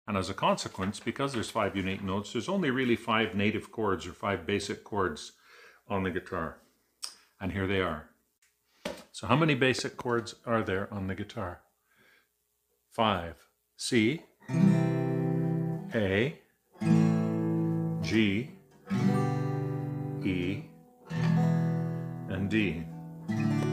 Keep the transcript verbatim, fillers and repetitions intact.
And as a consequence, because there's five unique notes, there's only really five native chords or five basic chords on the guitar. And here they are. So how many basic chords are there on the guitar? Five. C, A, G, E, and D.